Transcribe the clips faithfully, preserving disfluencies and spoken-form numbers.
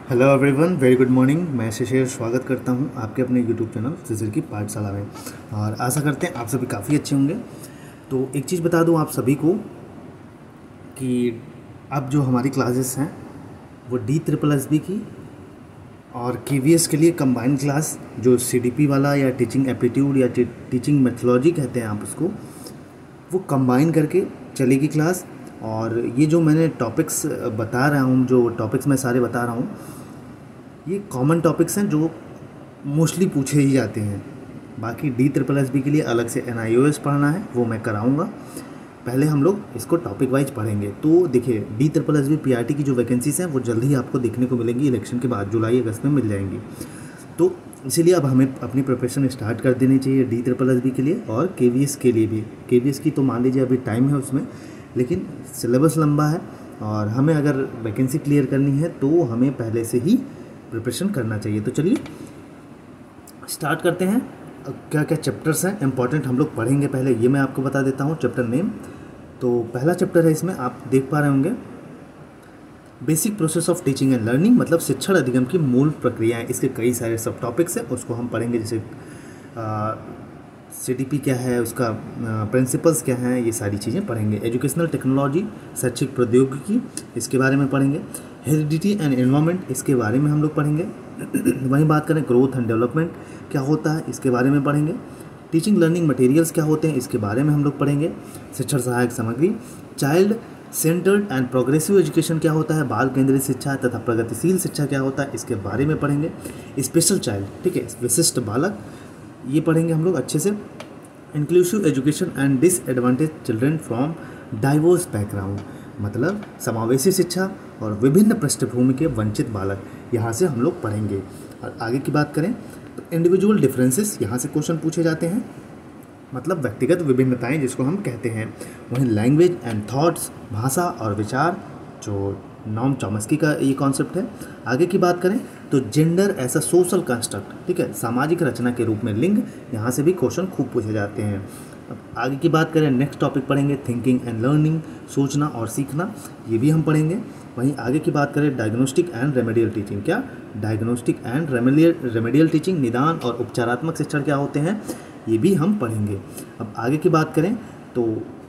Hello everyone, very good morning. मैं शिशिर स्वागत करता हूं आपके अपने यूट्यूब चैनल शिशिर की पाठशाला में। और आशा करते हैं आप सभी काफ़ी अच्छे होंगे। तो एक चीज़ बता दूं आप सभी को कि अब जो हमारी क्लासेस हैं वो डी ट्रिपल एस बी की और के वी एस के लिए कंबाइंड क्लास, जो सी डी पी वाला या टीचिंग एप्टीट्यूड या टीचिंग मेथोलॉजी कहते हैं आप उसको, वो कंबाइन करके चलेगी क्लास। और ये जो मैंने टॉपिक्स बता रहा हूँ, जो टॉपिक्स मैं सारे बता रहा हूँ, ये कॉमन टॉपिक्स हैं जो मोस्टली पूछे ही जाते हैं। बाकी डी ट्रिपल एस बी के लिए अलग से एन आई ओ एस पढ़ना है, वो मैं कराऊंगा। पहले हम लोग इसको टॉपिक वाइज पढ़ेंगे। तो देखिए, D triple S B P R T की जो वैकेंसीज हैं वो जल्द ही आपको देखने को मिलेंगी, इलेक्शन के बाद जुलाई अगस्त में मिल जाएंगी। तो इसीलिए अब हमें अपनी प्रिपरेशन स्टार्ट कर देनी चाहिए डी ट्रिपल एस बी के लिए और के वी एस के लिए भी। के वी एस की तो मान लीजिए अभी टाइम है उसमें, लेकिन सिलेबस लंबा है और हमें अगर वैकेंसी क्लियर करनी है तो हमें पहले से ही प्रिपरेशन करना चाहिए। तो चलिए स्टार्ट करते हैं। क्या क्या चैप्टर्स हैं इंपॉर्टेंट हम लोग पढ़ेंगे, पहले ये मैं आपको बता देता हूँ चैप्टर नेम। तो पहला चैप्टर है, इसमें आप देख पा रहे होंगे basic process of teaching and learning, मतलब शिक्षण अधिगम की मूल प्रक्रियाएं। इसके कई सारे सब टॉपिक्स हैं, उसको हम पढ़ेंगे। जैसे सी डी पी क्या है, उसका प्रिंसिपल्स क्या हैं, ये सारी चीज़ें पढ़ेंगे। एजुकेशनल टेक्नोलॉजी, शैक्षिक प्रौद्योगिकी, इसके बारे में पढ़ेंगे। हेरिडिटी एंड एनवायरनमेंट, इसके बारे में हम लोग पढ़ेंगे। वहीं बात करें ग्रोथ एंड डेवलपमेंट क्या होता है, इसके बारे में पढ़ेंगे। टीचिंग लर्निंग मटेरियल्स क्या होते हैं, इसके बारे में हम लोग पढ़ेंगे। शिक्षण सहायक सामग्री, child centred and progressive education क्या होता है, बाल केंद्रित शिक्षा तथा प्रगतिशील शिक्षा क्या होता है, इसके बारे में पढ़ेंगे। स्पेशल चाइल्ड, ठीक है, विशिष्ट बालक, ये पढ़ेंगे हम लोग अच्छे से। Inclusive education and disadvantage children from diverse background, मतलब समावेशी शिक्षा और विभिन्न पृष्ठभूमि के वंचित बालक, यहाँ से हम लोग पढ़ेंगे। और आगे की बात करें तो इंडिविजुअल डिफरेंसेस, यहाँ से क्वेश्चन पूछे जाते हैं, मतलब व्यक्तिगत विभिन्नताएं जिसको हम कहते हैं। वहीं लैंग्वेज एंड थॉट्स, भाषा और विचार, जो नॉम चॉम्स्की का ये कॉन्सेप्ट है। आगे की बात करें तो gender as a social construct, ठीक है, सामाजिक रचना के रूप में लिंग, यहाँ से भी क्वेश्चन खूब पूछे जाते हैं। अब आगे की बात करें, नेक्स्ट टॉपिक पढ़ेंगे थिंकिंग एंड लर्निंग, सोचना और सीखना, ये भी हम पढ़ेंगे। वहीं आगे की बात करें डायग्नोस्टिक एंड रेमेडियल टीचिंग, क्या diagnostic and remedial remedial teaching, निदान और उपचारात्मक शिक्षण क्या होते हैं, ये भी हम पढ़ेंगे। अब आगे की बात करें तो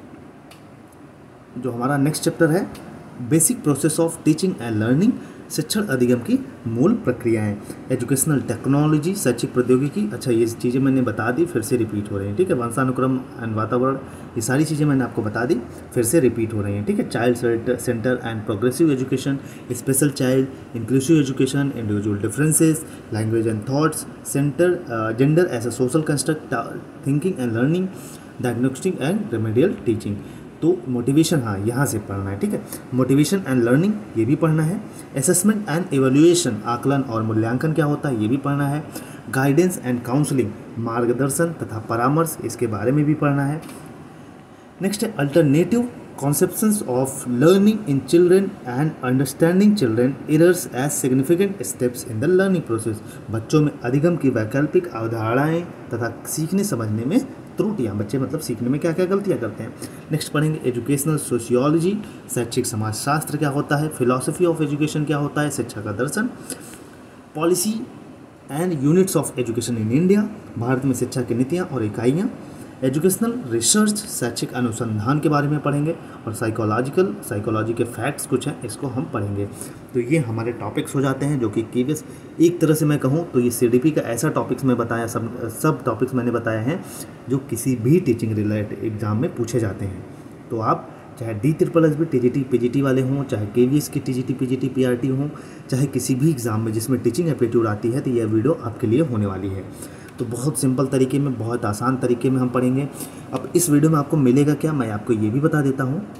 जो हमारा नेक्स्ट चैप्टर है basic process of teaching and learning, शिक्षण अधिगम की मूल प्रक्रियाएं। एजुकेशनल टेक्नोलॉजी, शैक्षिक प्रौद्योगिकी, अच्छा ये चीज़ें मैंने बता दी, फिर से रिपीट हो रही हैं, ठीक है। वंशानुक्रम एंड वातावरण, ये सारी चीज़ें मैंने आपको बता दी, फिर से रिपीट हो रही हैं, ठीक है। Child centre and progressive education, special child, inclusive education, individual differences, language and thoughts, centre, gender as a social construct, thinking and learning, diagnostic and remedial teaching. तो मोटिवेशन, हाँ यहाँ से पढ़ना है, ठीक है। मोटिवेशन एंड लर्निंग, ये भी पढ़ना है। असेसमेंट एंड एवेल्युएशन, आकलन और मूल्यांकन क्या होता है, ये भी पढ़ना है। गाइडेंस एंड काउंसलिंग, मार्गदर्शन तथा परामर्श, इसके बारे में भी पढ़ना है। नेक्स्ट है alternative conceptions of learning in children and understanding children errors as significant steps in the learning process, बच्चों में अधिगम की वैकल्पिक अवधारणाएं तथा सीखने समझने में त्रुटियाँ, बच्चे मतलब सीखने में क्या क्या गलतियाँ करते हैं। नेक्स्ट पढ़ेंगे एजुकेशनल सोशियोलॉजी, शैक्षिक समाजशास्त्र क्या होता है, फिलॉसफी ऑफ एजुकेशन क्या होता है, शिक्षा का दर्शन, policy and units of education in India, Bharat में शिक्षा की नीतियाँ और इकाइयाँ, एजुकेशनल रिसर्च, शैक्षिक अनुसंधान के बारे में पढ़ेंगे। और साइकोलॉजिकल साइकोलॉजी के फैक्ट्स कुछ हैं, इसको हम पढ़ेंगे। तो ये हमारे टॉपिक्स हो जाते हैं, जो कि केवीएस, एक तरह से मैं कहूँ तो ये सीडीपी का ऐसा टॉपिक्स मैं बताया, सब सब टॉपिक्स मैंने बताए हैं जो किसी भी टीचिंग रिलेटेड एग्जाम में पूछे जाते हैं। तो आप चाहे D triple S B T G T P G T वाले हों, चाहे के वी एस की T G T P G T P R T हों, चाहे किसी भी एग्ज़ाम में जिसमें टीचिंग एप्टीट्यूड आती है, तो यह वीडियो आपके लिए होने वाली है। तो बहुत सिंपल तरीके में, बहुत आसान तरीके में हम पढ़ेंगे। अब इस वीडियो में आपको मिलेगा क्या, मैं आपको ये भी बता देता हूँ।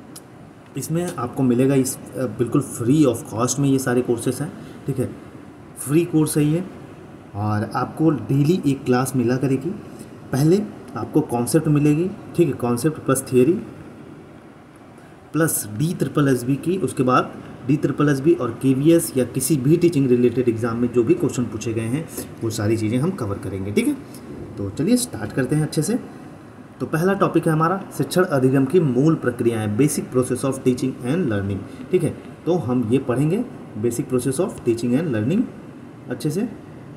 इसमें आपको मिलेगा इस बिल्कुल फ्री ऑफ कॉस्ट में ये सारे कोर्सेस हैं, ठीक है, फ्री कोर्स है ये। और आपको डेली एक क्लास मिला करेगी। पहले आपको कॉन्सेप्ट मिलेगी, ठीक है, concept plus theory plus D triple S B की, उसके बाद डी ट्रिपल एस बी और के वी एस या किसी भी टीचिंग रिलेटेड एग्जाम में जो भी क्वेश्चन पूछे गए हैं वो सारी चीज़ें हम कवर करेंगे, ठीक है। तो चलिए स्टार्ट करते हैं अच्छे से। तो पहला टॉपिक है हमारा शिक्षण अधिगम की मूल प्रक्रियाएं, basic process of teaching and learning, ठीक है। तो हम ये पढ़ेंगे basic process of teaching and learning अच्छे से।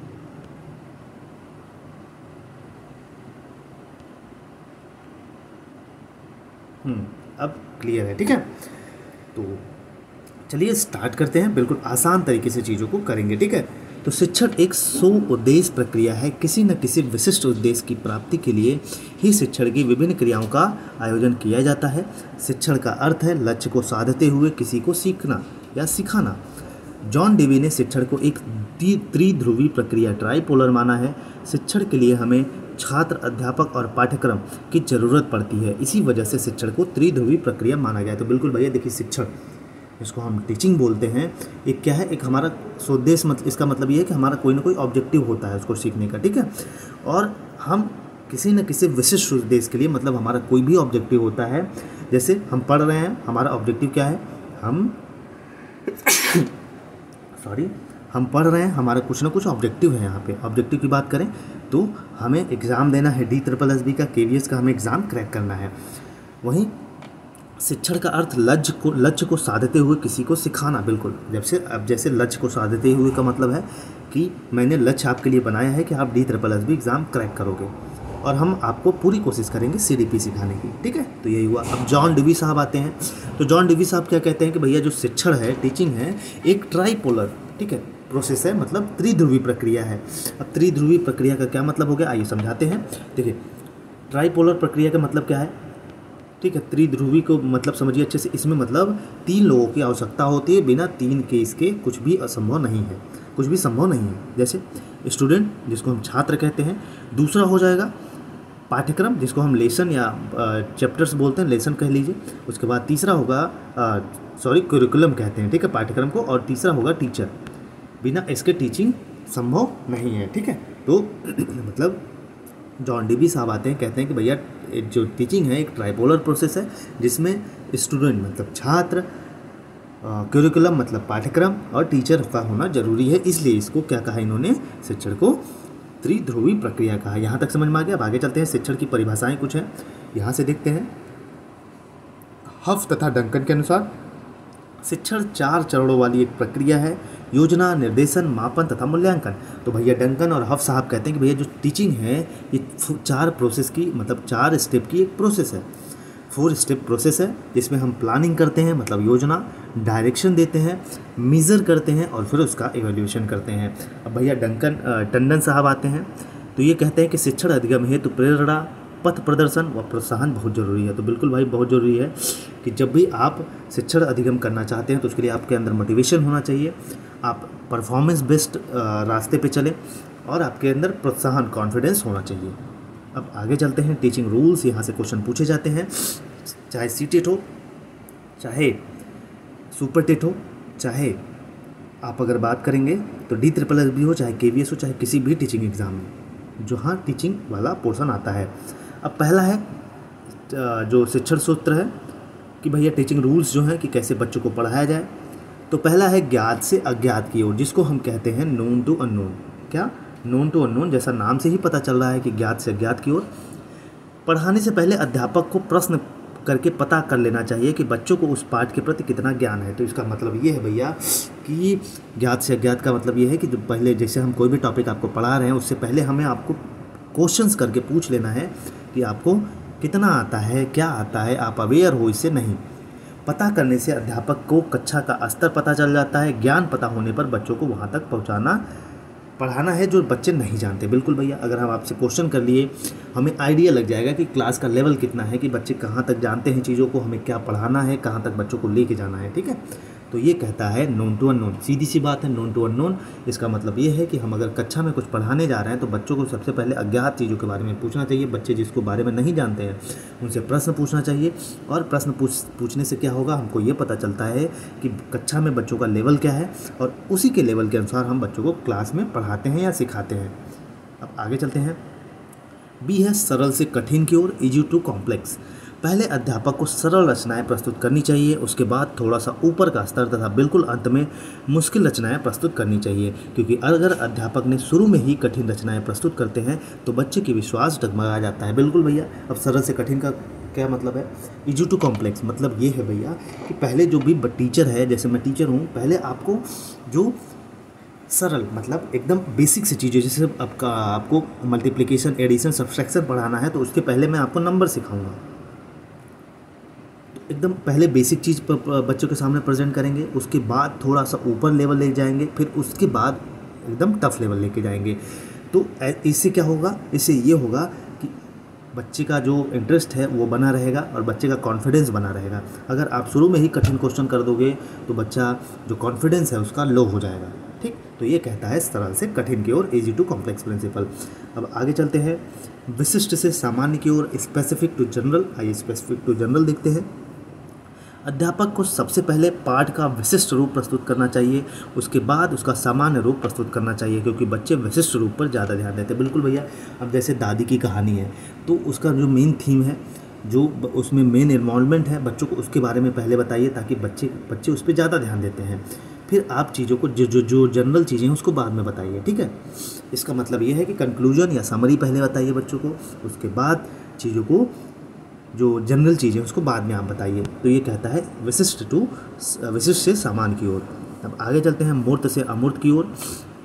हम्म अब क्लियर है, ठीक है। तो चलिए स्टार्ट करते हैं, बिल्कुल आसान तरीके से चीज़ों को करेंगे, ठीक है। तो शिक्षण एक सो उद्देश्य प्रक्रिया है, किसी न किसी विशिष्ट उद्देश्य की प्राप्ति के लिए ही शिक्षण की विभिन्न क्रियाओं का आयोजन किया जाता है। शिक्षण का अर्थ है लक्ष्य को साधते हुए किसी को सीखना या सिखाना। जॉन डेवी ने शिक्षण को एक त्रिध्रुवी प्रक्रिया ट्राइपोलर माना है। शिक्षण के लिए हमें छात्र, अध्यापक और पाठ्यक्रम की जरूरत पड़ती है, इसी वजह से शिक्षण को त्रिध्रुवी प्रक्रिया माना गया है। तो बिल्कुल भैया देखिए, शिक्षण इसको हम टीचिंग बोलते हैं, एक क्या है, एक हमारा सोद्देश्य, मतलब इसका मतलब ये है कि हमारा कोई ना कोई ऑब्जेक्टिव होता है उसको सीखने का, ठीक है। और हम किसी न किसी विशिष्ट उद्देश्य के लिए, मतलब हमारा कोई भी ऑब्जेक्टिव होता है। जैसे हम पढ़ रहे हैं, हमारा ऑब्जेक्टिव क्या है, हम सॉरी हम पढ़ रहे हैं, हमारा कुछ ना कुछ ऑब्जेक्टिव है। यहाँ पे ऑब्जेक्टिव की बात करें तो हमें एग्ज़ाम देना है, डी ट्रिपल एस बी का, के वी एस का हमें एग्ज़ाम क्रैक करना है। वहीं शिक्षण का अर्थ लक्ष्य को लक्ष्य को साधते हुए किसी को सिखाना। बिल्कुल, जब से अब जैसे लक्ष्य को साधते हुए का मतलब है कि मैंने लक्ष्य आपके लिए बनाया है कि आप D triple S B exam crack करोगे और हम आपको पूरी कोशिश करेंगे सी डी पी सिखाने की, ठीक है। तो यही हुआ। अब जॉन डेवी साहब आते हैं, तो जॉन डेवी साहब क्या कहते हैं कि भैया जो शिक्षण है, टीचिंग है, एक ट्राइपोलर, ठीक है, प्रोसेस है, मतलब त्रिध्रुवी प्रक्रिया है। अब त्रिध्रुवी प्रक्रिया का क्या मतलब हो गया, आइए समझाते हैं। देखिए, ट्राइपोलर प्रक्रिया का मतलब क्या है, ठीक है। त्रिध्रुवी को मतलब समझिए अच्छे से, इसमें मतलब तीन लोगों की आवश्यकता होती है, बिना तीन के इसके कुछ भी असंभव नहीं है, कुछ भी संभव नहीं है। जैसे स्टूडेंट, जिसको हम छात्र कहते हैं, दूसरा हो जाएगा पाठ्यक्रम, जिसको हम लेसन या चैप्टर्स बोलते हैं, लेसन कह लीजिए। उसके बाद तीसरा होगा सॉरी करिकुलम कहते हैं, ठीक है, पाठ्यक्रम को। और तीसरा होगा टीचर, बिना इसके टीचिंग संभव नहीं है, ठीक है। तो मतलब जॉन डेवी साहब आते हैं, कहते हैं कि भैया जो टीचिंग है एक ट्राइपोलर प्रोसेस है, जिसमें स्टूडेंट मतलब छात्र, करिकुलम मतलब पाठ्यक्रम और टीचर का होना जरूरी है। इसलिए इसको क्या कहा इन्होंने, शिक्षण को त्रिध्रुवी प्रक्रिया कहा। यहाँ तक समझ में आ गया। अब आगे चलते हैं, शिक्षण की परिभाषाएं कुछ हैं, यहाँ से देखते हैं। हफ तथा डंकन के अनुसार शिक्षण चार चरणों वाली एक प्रक्रिया है, योजना, निर्देशन, मापन तथा मूल्यांकन। तो भैया डंकन और हफ साहब कहते हैं कि भैया जो टीचिंग है ये चार प्रोसेस की, मतलब चार स्टेप की एक प्रोसेस है, फोर स्टेप प्रोसेस है, जिसमें हम प्लानिंग करते हैं, मतलब योजना, डायरेक्शन देते हैं, मेज़र करते हैं और फिर उसका इवैल्यूएशन करते हैं। अब भैया डंकन टंडन साहब आते हैं, तो ये कहते हैं कि शिक्षण अधिगम हेतु प्रेरणा, पथ प्रदर्शन व प्रोत्साहन बहुत ज़रूरी है। तो बिल्कुल भाई बहुत ज़रूरी है कि जब भी आप शिक्षण अधिगम करना चाहते हैं तो उसके लिए आपके अंदर मोटिवेशन होना चाहिए, आप परफॉर्मेंस बेस्ड रास्ते पे चलें और आपके अंदर प्रोत्साहन, कॉन्फिडेंस होना चाहिए। अब आगे चलते हैं, टीचिंग रूल्स। यहाँ से क्वेश्चन पूछे जाते हैं, चाहे सी टेट हो, चाहे सुपर टेट हो, चाहे आप अगर बात करेंगे तो डी ट्रिपल एस बी हो, चाहे के वी एस हो, चाहे किसी भी टीचिंग एग्ज़ाम में जो हाँ टीचिंग वाला पोर्शन आता है। अब पहला है जो शिक्षण सूत्र है कि भैया टीचिंग रूल्स जो हैं कि कैसे बच्चों को पढ़ाया जाए। तो पहला है ज्ञात से अज्ञात की ओर, जिसको हम कहते हैं नोन टू अननोन। क्या, नोन टू अननोन, जैसा नाम से ही पता चल रहा है कि ज्ञात से अज्ञात की ओर। पढ़ाने से पहले अध्यापक को प्रश्न करके पता कर लेना चाहिए कि बच्चों को उस पाठ के प्रति कितना ज्ञान है। तो इसका मतलब ये है भैया कि ज्ञात से अज्ञात का मतलब ये है कि जो पहले जैसे हम कोई भी टॉपिक आपको पढ़ा रहे हैं उससे पहले हमें आपको क्वेश्चंस करके पूछ लेना है कि आपको कितना आता है, क्या आता है, आप अवेयर हो इससे नहीं। पता करने से अध्यापक को कक्षा का स्तर पता चल जाता है। ज्ञान पता होने पर बच्चों को वहाँ तक पहुँचाना पढ़ाना है जो बच्चे नहीं जानते। बिल्कुल भैया, अगर हम आपसे क्वेश्चन कर लिए हमें आइडिया लग जाएगा कि क्लास का लेवल कितना है, कि बच्चे कहाँ तक जानते हैं चीज़ों को, हमें क्या पढ़ाना है, कहाँ तक बच्चों को लेके जाना है, ठीक है। तो ये कहता है नोन टू अननोन, सीधी सी बात है, नोन टू अननोन। इसका मतलब ये है कि हम अगर कक्षा में कुछ पढ़ाने जा रहे हैं तो बच्चों को सबसे पहले अज्ञात चीज़ों के बारे में पूछना चाहिए। बच्चे जिसको बारे में नहीं जानते हैं उनसे प्रश्न पूछना चाहिए, और प्रश्न पूछ पूछने से क्या होगा, हमको ये पता चलता है कि कक्षा में बच्चों का लेवल क्या है और उसी के लेवल के अनुसार हम बच्चों को क्लास में पढ़ाते हैं या सिखाते हैं। अब आगे चलते हैं। बी है सरल से कठिन की ओर, इजी टू कॉम्प्लेक्स। पहले अध्यापक को सरल रचनाएं प्रस्तुत करनी चाहिए, उसके बाद थोड़ा सा ऊपर का स्तर तथा बिल्कुल अंत में मुश्किल रचनाएं प्रस्तुत करनी चाहिए, क्योंकि अगर अध्यापक ने शुरू में ही कठिन रचनाएं प्रस्तुत करते हैं तो बच्चे की विश्वास डगमगा जाता है। बिल्कुल भैया, अब सरल से कठिन का क्या मतलब है? इजी टू कॉम्प्लेक्स मतलब ये है भैया कि पहले जो भी टीचर है, जैसे मैं टीचर हूँ, पहले आपको जो सरल मतलब एकदम बेसिक सी चीज़ें, जैसे आपका आपको मल्टीप्लिकेशन, एडिशन, सब्सट्रैक्शन पढ़ाना है तो उसके पहले मैं आपको नंबर सिखाऊंगा। तो एकदम पहले बेसिक चीज़ बच्चों के सामने प्रेजेंट करेंगे, उसके बाद थोड़ा सा ऊपर लेवल ले जाएंगे, फिर उसके बाद एकदम टफ लेवल लेके जाएंगे। तो इससे क्या होगा? इससे ये होगा कि बच्चे का जो इंटरेस्ट है वो बना रहेगा और बच्चे का कॉन्फिडेंस बना रहेगा। अगर आप शुरू में ही कठिन क्वेश्चन कर दोगे तो बच्चा जो कॉन्फिडेंस है उसका लो हो जाएगा। ठीक, तो ये कहता है सरल से कठिन की ओर, इजी टू कॉम्प्लेक्स प्रिंसिपल। अब आगे चलते हैं, विशिष्ट से सामान्य की ओर, स्पेसिफिक टू जनरल। आइए स्पेसिफिक टू जनरल देखते हैं। अध्यापक को सबसे पहले पाठ का विशिष्ट रूप प्रस्तुत करना चाहिए, उसके बाद उसका सामान्य रूप प्रस्तुत करना चाहिए, क्योंकि बच्चे विशिष्ट रूप पर ज़्यादा ध्यान देते हैं। बिल्कुल भैया, अब जैसे दादी की कहानी है तो उसका जो मेन थीम है, जो उसमें मेन इन्वॉल्वमेंट है, बच्चों को उसके बारे में पहले बताइए ताकि बच्चे बच्चे उस पर ज़्यादा ध्यान देते हैं। फिर आप चीज़ों को जो जो जो जनरल चीज़ें हैं उसको बाद में बताइए। ठीक है, इसका मतलब ये है कि कंक्लूजन या समरी पहले बताइए बच्चों को, उसके बाद चीज़ों को जो जनरल चीज़ें उसको बाद में आप बताइए। तो ये कहता है विशिष्ट टू विशिष्ट से सामान्य की ओर। अब आगे चलते हैं मूर्त से अमूर्त की ओर।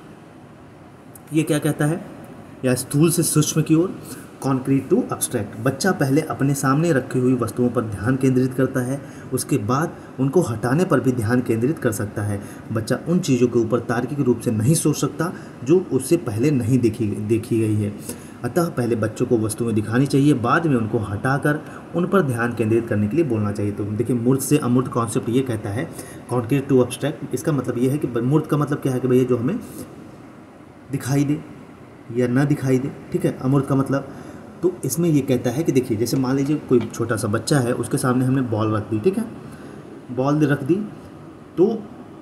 ये क्या कहता है? या स्थूल से सूक्ष्म की ओर, कॉन्क्रीट टू अब्स्ट्रैक्ट। बच्चा पहले अपने सामने रखी हुई वस्तुओं पर ध्यान केंद्रित करता है, उसके बाद उनको हटाने पर भी ध्यान केंद्रित कर सकता है। बच्चा उन चीज़ों के ऊपर तार्किक रूप से नहीं सोच सकता जो उससे पहले नहीं देखी देखी गई है। अतः पहले बच्चों को वस्तुएं दिखानी चाहिए, बाद में उनको हटाकर उन पर ध्यान केंद्रित करने के लिए बोलना चाहिए। तो देखिए, मूर्त से अमूर्त कॉन्सेप्ट ये कहता है, कॉन्क्रीट टू अब्स्ट्रैक्ट। इसका मतलब ये है कि मूर्त का मतलब क्या है कि भैया जो हमें दिखाई दे या ना दिखाई दे। ठीक है, अमूर्त का मतलब, तो इसमें ये कहता है कि देखिए, जैसे मान लीजिए कोई छोटा सा बच्चा है, उसके सामने हमने बॉल रख दी। ठीक है, बॉल रख दी तो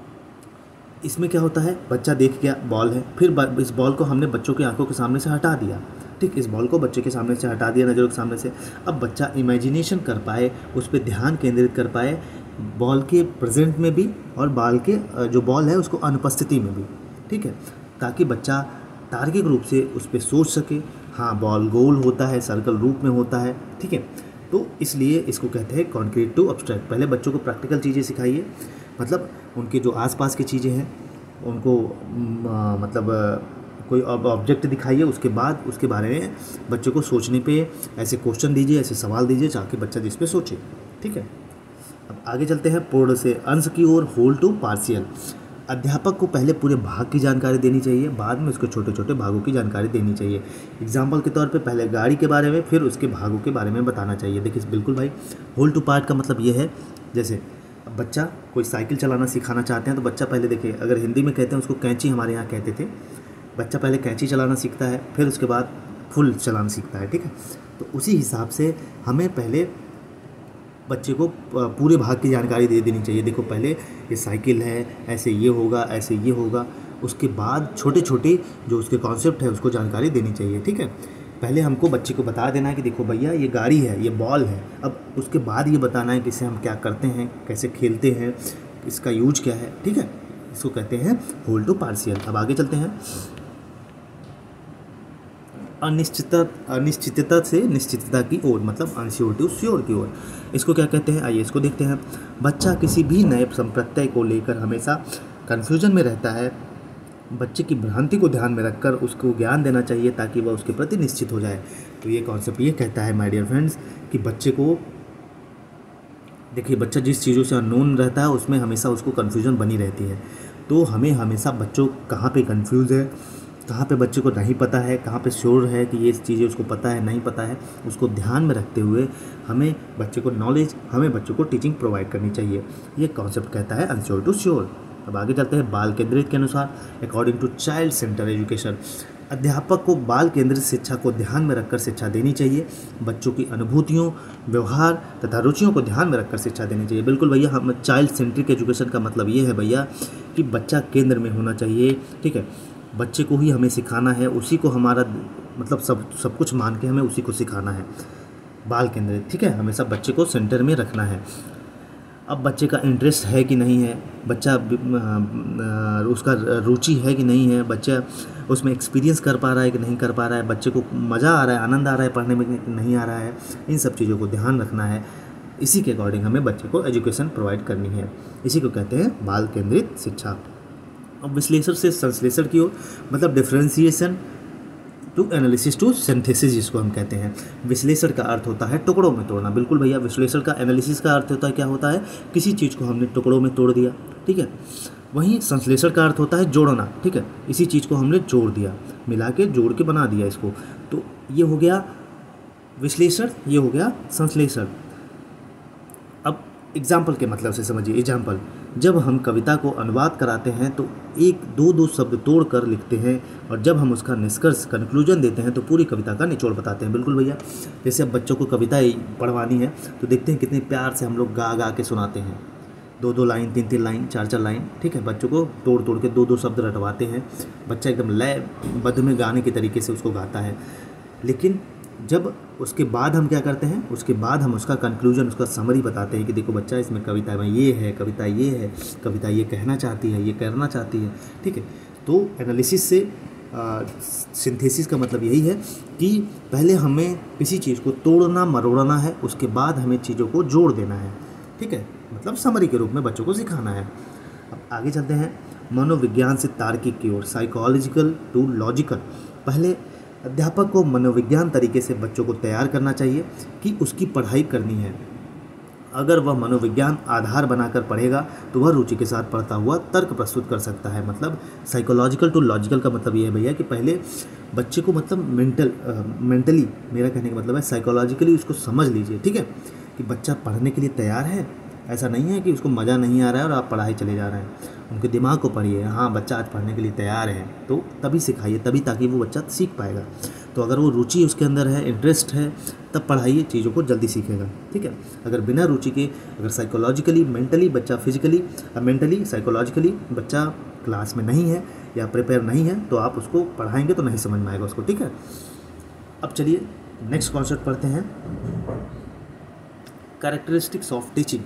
इसमें क्या होता है, बच्चा देख गया बॉल है, फिर इस बॉल को हमने बच्चों की आंखों के सामने से हटा दिया। ठीक, इस बॉल को बच्चे के सामने से हटा दिया, नज़रों के सामने से। अब बच्चा इमेजिनेशन कर पाए, उस पर ध्यान केंद्रित कर पाए, बॉल के प्रेजेंट में भी और बॉल के जो बॉल है उसको अनुपस्थिति में भी। ठीक है, ताकि बच्चा तार्किक रूप से उस पर सोच सके। हाँ, बॉल गोल होता है, सर्कल रूप में होता है। ठीक है, तो इसलिए इसको कहते हैं कॉन्क्रीट टू अब्स्ट्रैक्ट। पहले बच्चों को प्रैक्टिकल चीज़ें सिखाइए, मतलब उनके जो आसपास की चीज़ें हैं उनको आ, मतलब आ, कोई ऑब्जेक्ट दिखाइए, उसके बाद उसके बारे में बच्चों को सोचने पे ऐसे क्वेश्चन दीजिए, ऐसे सवाल दीजिए ताकि बच्चा जिस पे सोचे। ठीक है, अब आगे चलते हैं पूर्ण से अंश की ओर, होल टू पार्शियल। अध्यापक को पहले पूरे भाग की जानकारी देनी चाहिए, बाद में उसको छोटे छोटे भागों की जानकारी देनी चाहिए। एग्जाम्पल के तौर पे पहले गाड़ी के बारे में, फिर उसके भागों के बारे में बताना चाहिए। देखिए बिल्कुल भाई, होल टू पार्ट का मतलब ये है, जैसे बच्चा कोई साइकिल चलाना सिखाना चाहते हैं तो बच्चा पहले, देखिए अगर हिंदी में कहते हैं उसको कैंची, हमारे यहाँ कहते थे, बच्चा पहले कैंची चलाना सीखता है, फिर उसके बाद फुल चलाना सीखता है। ठीक है, तो उसी हिसाब से हमें पहले बच्चे को पूरे भाग की जानकारी दे देनी चाहिए। देखो पहले ये साइकिल है, ऐसे ये होगा, ऐसे ये होगा, उसके बाद छोटे छोटे जो उसके कॉन्सेप्ट है उसको जानकारी देनी चाहिए। ठीक है, पहले हमको बच्चे को बता देना है कि देखो भैया ये गाड़ी है, ये बॉल है। अब उसके बाद ये बताना है कि इसे हम क्या करते हैं, कैसे खेलते हैं, इसका यूज क्या है। ठीक है, इसको कहते हैं होल टू पार्शियल। अब आगे चलते हैं, अनिश्चितता अनिश्चितता से निश्चितता की ओर, मतलब अनश्योर टू श्योर की ओर। इसको क्या कहते हैं, आइए इसको देखते हैं। बच्चा किसी भी नए संप्रत्यय को लेकर हमेशा कन्फ्यूजन में रहता है। बच्चे की भ्रांति को ध्यान में रखकर उसको ज्ञान देना चाहिए ताकि वह उसके प्रति निश्चित हो जाए। तो ये कॉन्सेप्ट ये कहता है माय डियर फ्रेंड्स कि बच्चे को, देखिए बच्चा जिस चीज़ों से अननोन रहता है उसमें हमेशा उसको कन्फ्यूजन बनी रहती है। तो हमें हमेशा बच्चों कहाँ पे कन्फ्यूज़ है, कहाँ पे बच्चे को नहीं पता है, कहाँ पे श्योर है कि ये चीज़ें उसको पता है नहीं पता है, उसको ध्यान में रखते हुए हमें बच्चे को नॉलेज, हमें बच्चों को टीचिंग प्रोवाइड करनी चाहिए। ये कॉन्सेप्ट कहता है अनश्योर टू श्योर। अब आगे चलते हैं, बाल केंद्रित के अनुसार, according to child centre education. अध्यापक को बाल केंद्रित शिक्षा को ध्यान में रखकर शिक्षा देनी चाहिए। बच्चों की अनुभूतियों, व्यवहार तथा रुचियों को ध्यान में रखकर शिक्षा देनी चाहिए। बिल्कुल भैया, हम चाइल्ड सेंट्रिक एजुकेशन का मतलब ये है भैया कि बच्चा केंद्र में होना चाहिए। ठीक है, बच्चे को ही हमें सिखाना है, उसी को हमारा मतलब सब सब कुछ मान के हमें उसी को सिखाना है, बाल केंद्रित। ठीक है, हमेशा बच्चे को सेंटर में रखना है। अब बच्चे का इंटरेस्ट है कि नहीं है, बच्चा अ, उसका रुचि है कि नहीं है, बच्चा उसमें एक्सपीरियंस कर पा रहा है कि नहीं कर पा रहा है, बच्चे को मज़ा आ रहा है, आनंद आ रहा है पढ़ने में कि नहीं आ रहा है, इन सब चीज़ों को ध्यान रखना है। इसी के अकॉर्डिंग हमें बच्चे को एजुकेशन प्रोवाइड करनी है। इसी को कहते हैं बाल केंद्रित शिक्षा। अब विश्लेषण से संश्लेषण की ओर, मतलब differentiation to analysis to synthesis जिसको हम कहते हैं। विश्लेषण का अर्थ होता है टुकड़ों में तोड़ना, बिल्कुल भैया। विश्लेषण का एनालिसिस का अर्थ होता है, क्या होता है, किसी चीज़ को हमने टुकड़ों में तोड़ दिया, ठीक है। वहीं संश्लेषण का अर्थ होता है जोड़ना, ठीक है, इसी चीज़ को हमने जोड़ दिया, मिला के जोड़ के बना दिया इसको। तो ये हो गया विश्लेषण, ये हो गया संश्लेषण। अब एग्जाम्पल के मतलब से समझिए। एग्जाम्पल, जब हम कविता को अनुवाद कराते हैं तो एक दो दो शब्द तोड़ कर लिखते हैं, और जब हम उसका निष्कर्ष कंक्लूजन देते हैं तो पूरी कविता का निचोड़ बताते हैं, बिल्कुल भैया। जैसे अब बच्चों को कविता पढ़वानी है तो देखते हैं कितने प्यार से हम लोग गा गा के सुनाते हैं, दो दो लाइन, तीन तीन लाइन, चार चार लाइन, ठीक है। बच्चों को तोड़ तोड़ के दो दो शब्द रटवाते हैं, बच्चा एकदम लयबद्ध में गाने के तरीके से उसको गाता है। लेकिन जब उसके बाद हम क्या करते हैं, उसके बाद हम उसका कंक्लूजन, उसका समरी बताते हैं कि देखो बच्चा, इसमें कविता में ये है, कविता ये है, कविता ये कहना चाहती है, ये करना चाहती है, ठीक है। तो एनालिसिस से सिंथेसिस का मतलब यही है कि पहले हमें किसी चीज़ को तोड़ना मरोड़ना है, उसके बाद हमें चीज़ों को जोड़ देना है, ठीक है, मतलब समरी के रूप में बच्चों को सिखाना है। अब आगे चलते हैं मनोविज्ञान से तार्किक की ओर, साइकोलॉजिकल टू लॉजिकल। पहले अध्यापक को मनोविज्ञान तरीके से बच्चों को तैयार करना चाहिए कि उसकी पढ़ाई करनी है। अगर वह मनोविज्ञान आधार बनाकर पढ़ेगा तो वह रुचि के साथ पढ़ता हुआ तर्क प्रस्तुत कर सकता है। मतलब साइकोलॉजिकल टू लॉजिकल का मतलब ये है भैया कि पहले बच्चे को, मतलब मेंटल मेंटली मेरा कहने का मतलब है साइकोलॉजिकली उसको समझ लीजिए, ठीक है, कि बच्चा पढ़ने के लिए तैयार है। ऐसा नहीं है कि उसको मज़ा नहीं आ रहा है और आप पढ़ाई चले जा रहे हैं। उनके दिमाग को पढ़िए, हाँ बच्चा आज पढ़ने के लिए तैयार है, तो तभी सिखाइए, तभी ताकि वो बच्चा सीख पाएगा। तो अगर वो रुचि उसके अंदर है, इंटरेस्ट है, तब पढ़ाइए, चीज़ों को जल्दी सीखेगा, ठीक है। अगर बिना रुचि के, अगर साइकोलॉजिकली मेंटली बच्चा फिजिकली मेंटली साइकोलॉजिकली बच्चा क्लास में नहीं है या प्रिपेयर नहीं है, तो आप उसको पढ़ाएंगे तो नहीं समझ में आएगा उसको, ठीक है। अब चलिए नेक्स्ट कॉन्सेप्ट पढ़ते हैं, कैरेक्टरिस्टिक्स ऑफ टीचिंग,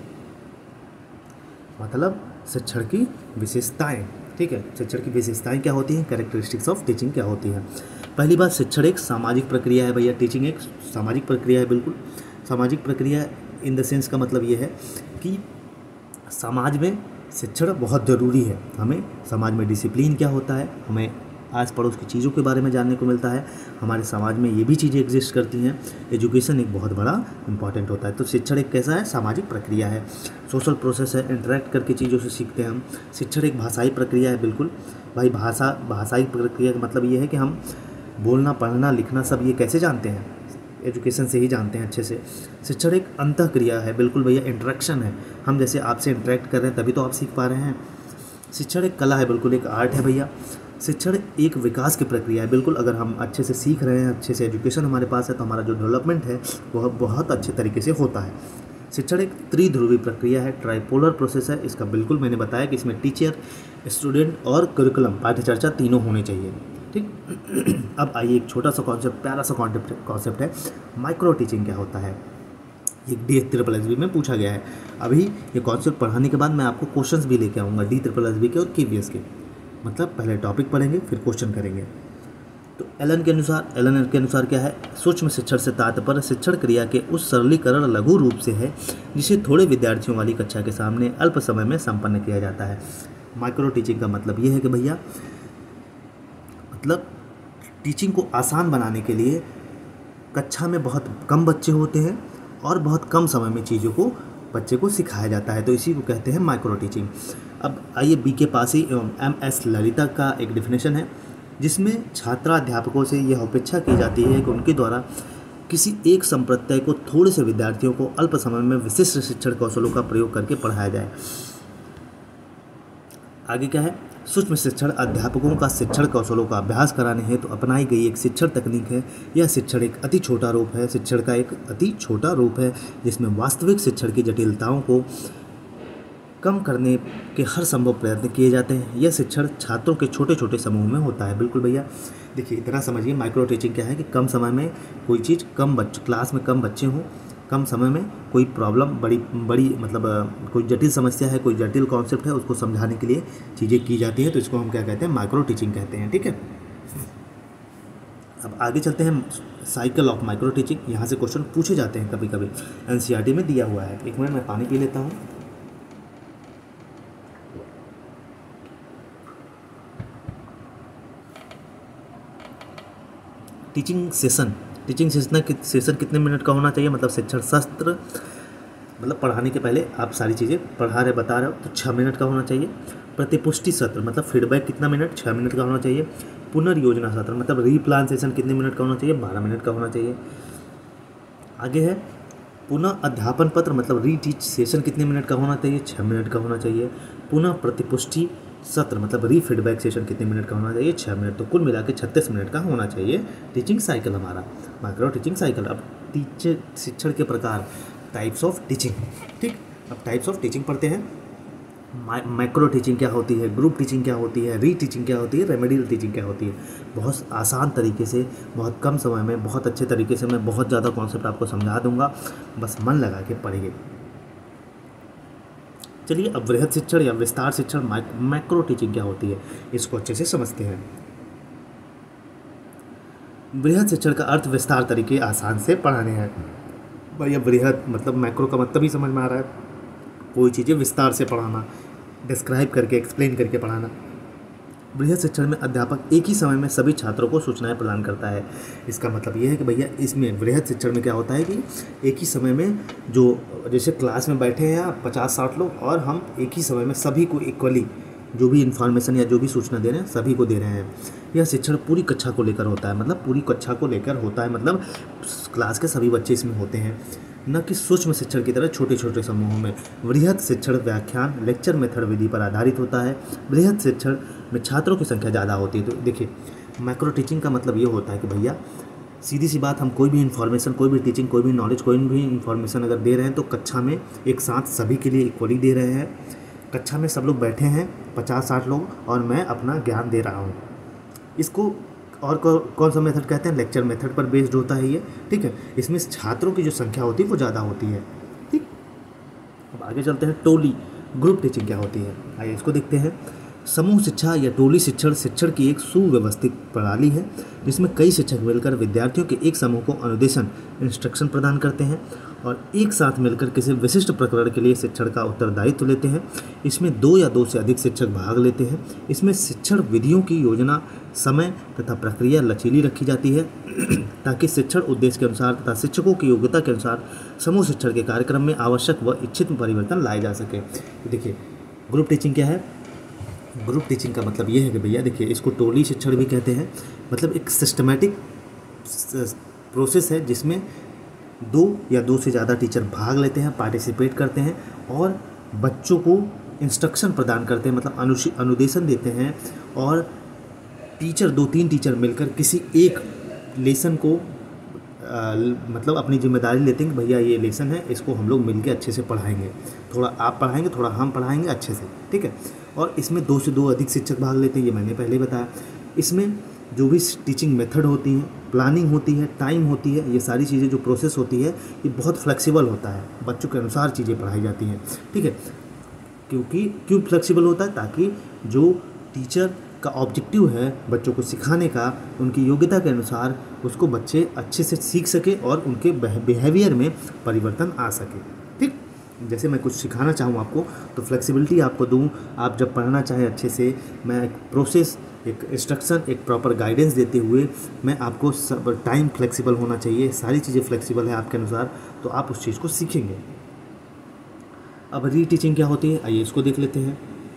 मतलब शिक्षण की विशेषताएं, ठीक है। शिक्षण की विशेषताएं क्या होती हैं, कैरेक्टरिस्टिक्स ऑफ टीचिंग क्या होती है। पहली बात, शिक्षण एक सामाजिक प्रक्रिया है भैया। टीचिंग एक सामाजिक प्रक्रिया है, बिल्कुल सामाजिक प्रक्रिया। इन द सेंस का मतलब ये है कि समाज में शिक्षण बहुत ज़रूरी है। हमें समाज में डिसिप्लिन क्या होता है, हमें आस पड़ोस की चीज़ों के बारे में जानने को मिलता है। हमारे समाज में ये भी चीज़ें एग्जिस्ट करती हैं। एजुकेशन एक बहुत बड़ा इंपॉर्टेंट होता है। तो शिक्षण एक कैसा है, सामाजिक प्रक्रिया है, सोशल प्रोसेस है, इंटरेक्ट करके चीज़ों से सीखते हैं हम। शिक्षण एक भाषाई प्रक्रिया है, बिल्कुल भाई। भाषा भाषाई प्रक्रिया का मतलब ये है कि हम बोलना, पढ़ना, लिखना सब ये कैसे जानते हैं, एजुकेशन से ही जानते हैं अच्छे से। शिक्षण एक अंतःक्रिया है, बिल्कुल भैया, इंटरेक्शन है। हम जैसे आपसे इंटरेक्ट कर रहे हैं तभी तो आप सीख पा रहे हैं। शिक्षण एक कला है, बिल्कुल एक आर्ट है भैया। शिक्षण एक विकास की प्रक्रिया है, बिल्कुल। अगर हम अच्छे से सीख रहे हैं, अच्छे से एजुकेशन हमारे पास है, तो हमारा जो डेवलपमेंट है वह बहुत अच्छे तरीके से होता है। शिक्षण एक त्रिध्रुवी प्रक्रिया है, ट्राइपोलर प्रोसेस है। इसका बिल्कुल मैंने बताया कि इसमें टीचर, स्टूडेंट और करिकुलम, पाठ्यचर्चा तीनों होने चाहिए, ठीक। अब आइए एक छोटा सा कॉन्सेप्ट, प्यारा सा कॉन्सेप्ट है, माइक्रो टीचिंग क्या होता है। ये डी ट्रिपल एस बी में पूछा गया है। अभी ये कॉन्सेप्ट पढ़ाने के बाद मैं आपको क्वेश्चंस भी लेके आऊँगा, डी ट्रिपल एस बी के और के वी एस के। मतलब पहले टॉपिक पढ़ेंगे फिर क्वेश्चन करेंगे। तो एलन के अनुसार एलन के अनुसार क्या है, सूक्ष्म शिक्षण से तात्पर्य शिक्षण क्रिया के उस सरलीकरण लघु रूप से है जिसे थोड़े विद्यार्थियों वाली कक्षा के सामने अल्प समय में संपन्न किया जाता है। माइक्रो टीचिंग का मतलब ये है कि भैया, मतलब टीचिंग को आसान बनाने के लिए कक्षा में बहुत कम बच्चे होते हैं और बहुत कम समय में चीज़ों को बच्चे को सिखाया जाता है, तो इसी को कहते हैं माइक्रो टीचिंग। अब आइए बी के पासी एवं एम एस ललिता का एक डिफिनेशन है, जिसमें छात्राध्यापकों से यह अपेक्षा की जाती है कि उनके द्वारा किसी एक संप्रदाय को थोड़े से विद्यार्थियों को अल्प समय में विशिष्ट शिक्षण कौशलों का प्रयोग करके पढ़ाया जाए। आगे क्या है, सूक्ष्म शिक्षण अध्यापकों का शिक्षण कौशलों का अभ्यास कराने हेतु तो अपनाई गई एक शिक्षण तकनीक है। यह शिक्षण एक अति छोटा रूप है, शिक्षण का एक अति छोटा रूप है जिसमें वास्तविक शिक्षण की जटिलताओं को कम करने के हर संभव प्रयत्न किए जाते हैं। यह शिक्षण छात्रों के छोटे छोटे समूह में होता है। बिल्कुल भैया, देखिए इतना समझिए, माइक्रो टीचिंग क्या है कि कम समय में कोई चीज़, कम बच्चे क्लास में कम बच्चे हों, कम समय में कोई प्रॉब्लम बड़ी बड़ी मतलब अ, कोई जटिल समस्या है, कोई जटिल कॉन्सेप्ट है, उसको समझाने के लिए चीज़ें की जाती हैं, तो इसको हम क्या कहते हैं, माइक्रो टीचिंग कहते हैं। ठीक है, अब आगे चलते हैं, साइकिल ऑफ माइक्रो टीचिंग। यहाँ से क्वेश्चन पूछे जाते हैं कभी कभी, एनसीईआरटी में दिया हुआ है। एक मिनट मैं पानी पी लेता हूँ। Teaching session, teaching session session कितने मिनट का होना चाहिए, मतलब शिक्षण सत्र, मतलब पढ़ाने के पहले आप सारी चीज़ें पढ़ा रहे बता रहे हो तो छः मिनट का होना चाहिए। प्रतिपुष्टि सत्र मतलब फीडबैक कितना मिनट, छः मिनट का होना चाहिए। पुनर्योजना सत्र मतलब रीप्लान सेशन कितने मिनट का होना चाहिए, बारह मिनट का होना चाहिए। आगे है पुनः अध्यापन पत्र मतलब री टीच सेशन कितने मिनट का होना चाहिए, छः मिनट का होना चाहिए। पुनः प्रतिपुष्टि सत्र मतलब री फीडबैक सेशन कितने मिनट का होना चाहिए, छः मिनट। तो कुल मिला के छत्तीस मिनट का होना चाहिए टीचिंग साइकिल हमारा, माइक्रो टीचिंग साइकिल। अब टीचर शिक्षण के प्रकार, टाइप्स ऑफ टीचिंग। ठीक, अब टाइप्स ऑफ टीचिंग पढ़ते हैं। माइक्रो टीचिंग क्या होती है, ग्रुप टीचिंग क्या होती है, री टीचिंग क्या होती है, रेमेडियल टीचिंग क्या होती है। बहुत आसान तरीके से, बहुत कम समय में, बहुत अच्छे तरीके से मैं बहुत ज़्यादा कॉन्सेप्ट आपको समझा दूंगा, बस मन लगा के पढ़िए। चलिए अब वृहद शिक्षण या विस्तार शिक्षण, मैक्रो टीचिंग क्या होती है, इसको अच्छे से समझते हैं। वृहद शिक्षण का अर्थ विस्तार तरीके आसान से पढ़ाने हैं। भैया वृहद मतलब मैक्रो का मतलब ही समझ में आ रहा है, कोई चीज़ें विस्तार से पढ़ाना, डिस्क्राइब करके एक्सप्लेन करके पढ़ाना। वृहद शिक्षण में अध्यापक एक ही समय में सभी छात्रों को सूचनाएं प्रदान करता है। इसका मतलब ये है कि भैया इसमें वृहद शिक्षण में क्या होता है कि एक ही समय में जो जैसे क्लास में बैठे हैं आप पचास साठ लोग, और हम एक ही समय में सभी को इक्वली जो भी इन्फॉर्मेशन या जो भी सूचना दे रहे हैं सभी को दे रहे हैं। यह शिक्षण पूरी कक्षा को लेकर होता है, मतलब पूरी कक्षा को लेकर होता है, मतलब क्लास के सभी बच्चे इसमें होते हैं, न कि सूक्ष्म शिक्षण की तरह छोटे छोटे समूहों में। वृहद शिक्षण व्याख्यान लेक्चर मेथड विधि पर आधारित होता है। वृहद शिक्षण में छात्रों की संख्या ज़्यादा होती है। तो देखिए मैक्रो टीचिंग का मतलब ये होता है कि भैया सीधी सी बात, हम कोई भी इन्फॉर्मेशन, कोई भी टीचिंग, कोई भी नॉलेज, कोई भी इन्फॉर्मेशन अगर दे रहे हैं तो कक्षा में एक साथ सभी के लिए इक्वली दे रहे हैं। कक्षा में सब लोग बैठे हैं पचास साठ लोग, और मैं अपना ज्ञान दे रहा हूँ। इसको और कौन सा मेथड कहते हैं, लेक्चर मेथड पर बेस्ड होता है ये। ठीक है, इसमें छात्रों की जो संख्या होती है वो ज़्यादा होती है। ठीक, अब आगे चलते हैं, टोली ग्रुप टीचिंग क्या होती है, आइए इसको देखते हैं। समूह शिक्षा या टोली शिक्षण शिक्षण की एक सुव्यवस्थित प्रणाली है जिसमें कई शिक्षक मिलकर विद्यार्थियों के एक समूह को अनुदेशन इंस्ट्रक्शन प्रदान करते हैं और एक साथ मिलकर किसी विशिष्ट प्रकरण के लिए शिक्षण का उत्तरदायित्व लेते हैं। इसमें दो या दो से अधिक शिक्षक भाग लेते हैं। इसमें शिक्षण विधियों की योजना, समय तथा प्रक्रिया लचीली रखी जाती है ताकि शिक्षण उद्देश्य के अनुसार तथा शिक्षकों की योग्यता के अनुसार समूह शिक्षण के कार्यक्रम में आवश्यक व इच्छित परिवर्तन लाए जा सके। तो देखिए ग्रुप टीचिंग क्या है, ग्रुप टीचिंग का मतलब ये है कि भैया देखिए इसको टोली शिक्षण भी कहते हैं। मतलब एक सिस्टमेटिक प्रोसेस है जिसमें दो या दो से ज़्यादा टीचर भाग लेते हैं, पार्टिसिपेट करते हैं और बच्चों को इंस्ट्रक्शन प्रदान करते हैं, मतलब अनुश अनुदेशन देते हैं। और टीचर दो तीन टीचर मिलकर किसी एक लेसन को आ, मतलब अपनी जिम्मेदारी लेते हैं कि भैया ये लेसन है, इसको हम लोग मिलके अच्छे से पढ़ाएंगे, थोड़ा आप पढ़ाएंगे थोड़ा हम पढ़ाएंगे अच्छे से। ठीक है, और इसमें दो से दो अधिक शिक्षक भाग लेते हैं, ये मैंने पहले बताया। इसमें जो भी टीचिंग मेथड होती हैं, प्लानिंग होती है, टाइम होती है, ये सारी चीज़ें जो प्रोसेस होती है ये बहुत फ्लेक्सिबल होता है, बच्चों के अनुसार चीज़ें पढ़ाई जाती हैं। ठीक है, क्योंकि क्यों फ्लेक्सिबल होता है, ताकि जो टीचर का ऑब्जेक्टिव है बच्चों को सिखाने का, उनकी योग्यता के अनुसार उसको बच्चे अच्छे से सीख सके और उनके बिहेवियर में परिवर्तन आ सके। ठीक, जैसे मैं कुछ सिखाना चाहूँ आपको तो फ्लेक्सिबिलिटी आपको दूँ, आप जब पढ़ना चाहें अच्छे से, मैं एक प्रोसेस, एक इंस्ट्रक्शन, एक प्रॉपर गाइडेंस देते हुए मैं आपको सब टाइम फ्लेक्सिबल होना चाहिए, सारी चीज़ें फ्लेक्सिबल है आपके अनुसार, तो आप उस चीज़ को सीखेंगे। अब री टीचिंग क्या होती है, आइए इसको देख लेते हैं।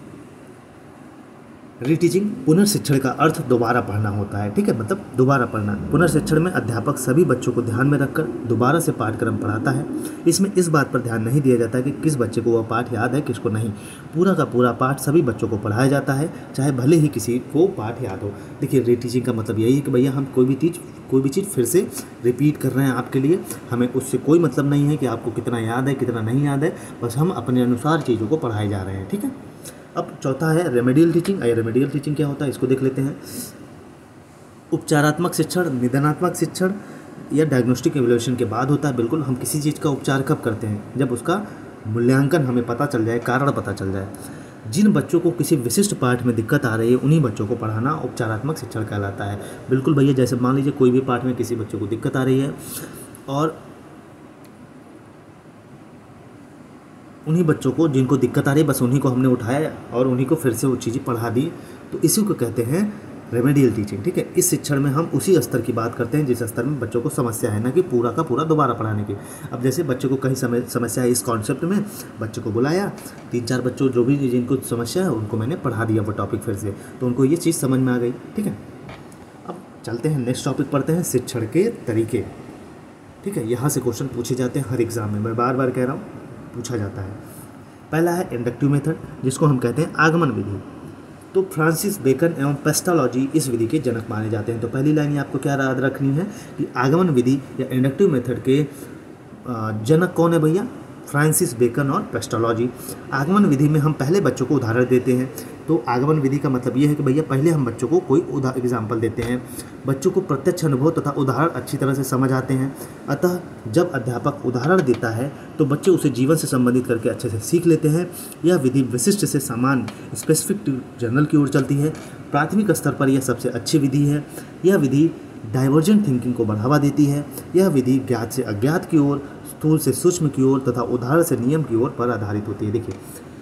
रीटीचिंग पुनर्शिक्षण का अर्थ दोबारा पढ़ना होता है। ठीक है, मतलब दोबारा पढ़ना। पुनर्शिक्षण में अध्यापक सभी बच्चों को ध्यान में रखकर दोबारा से पाठ्यक्रम पढ़ाता है। इसमें इस बात पर ध्यान नहीं दिया जाता कि किस बच्चे को वह पाठ याद है, किसको नहीं। पूरा का पूरा पाठ सभी बच्चों को पढ़ाया जाता है, चाहे भले ही किसी को पाठ याद हो। देखिए रीटीचिंग का मतलब यही है कि भैया हम कोई भी चीज़ कोई भी चीज़ फिर से रिपीट कर रहे हैं आपके लिए, हमें उससे कोई मतलब नहीं है कि आपको कितना याद है कितना नहीं याद है, बस हम अपने अनुसार चीज़ों को पढ़ाए जा रहे हैं। ठीक है, अब चौथा है रेमेडियल टीचिंग। आइए रेमेडियल टीचिंग क्या होता है इसको देख लेते हैं। उपचारात्मक शिक्षण, निदानात्मक शिक्षण, या डायग्नोस्टिक एवोल्यूशन के बाद होता है। बिल्कुल, हम किसी चीज़ का उपचार कब करते हैं? जब उसका मूल्यांकन हमें पता चल जाए, कारण पता चल जाए। जिन बच्चों को किसी विशिष्ट पाठ में दिक्कत आ रही है उन्हीं बच्चों को पढ़ाना उपचारात्मक शिक्षण कहलाता है। बिल्कुल भैया, जैसे मान लीजिए कोई भी पाठ में किसी बच्चों को दिक्कत आ रही है और उन्हीं बच्चों को जिनको दिक्कत आ रही है बस उन्हीं को हमने उठाया और उन्हीं को फिर से वो चीज़ें पढ़ा दी, तो इसी को कहते हैं रेमेडियल टीचिंग। ठीक है, इस शिक्षण में हम उसी स्तर की बात करते हैं जिस स्तर में बच्चों को समस्या है, ना कि पूरा का पूरा दोबारा पढ़ाने की। अब जैसे बच्चे को कहीं समय समस्या है इस कॉन्सेप्ट में, बच्चे को बुलाया, तीन चार बच्चों जो भी जिनको समस्या है उनको मैंने पढ़ा दिया वो टॉपिक फिर से, तो उनको ये चीज़ समझ में आ गई। ठीक है, अब चलते हैं नेक्स्ट टॉपिक पढ़ते हैं, शिक्षण के तरीके। ठीक है, यहाँ से क्वेश्चन पूछे जाते हैं हर एग्जाम में, मैं बार बार कह रहा हूँ, पूछा जाता है। पहला है इंडक्टिव मेथड, जिसको हम कहते हैं आगमन विधि। तो फ्रांसिस बेकन एवं पेस्टालॉजी इस विधि के जनक माने जाते हैं। तो पहली लाइन आपको क्या याद रखनी है कि आगमन विधि या इंडक्टिव मेथड के जनक कौन है भैया? फ्रांसिस बेकन और पेस्टालॉजी। आगमन विधि में हम पहले बच्चों को उदाहरण देते हैं। तो आगमन विधि का मतलब ये है कि भैया पहले हम बच्चों को कोई उदाहरण एग्जाम्पल देते हैं, बच्चों को प्रत्यक्ष अनुभव तथा उदाहरण अच्छी तरह से समझ आते हैं। अतः जब अध्यापक उदाहरण देता है तो बच्चे उसे जीवन से संबंधित करके अच्छे से सीख लेते हैं। यह विधि विशिष्ट से सामान्य स्पेसिफिक टू जनरल की ओर चलती है। प्राथमिक स्तर पर यह सबसे अच्छी विधि है। यह विधि डाइवर्जेंट थिंकिंग को बढ़ावा देती है। यह विधि ज्ञात से अज्ञात की ओर, स्थूल से सूक्ष्म की ओर तथा उदाहरण से नियम की ओर पर आधारित होती है। देखिए,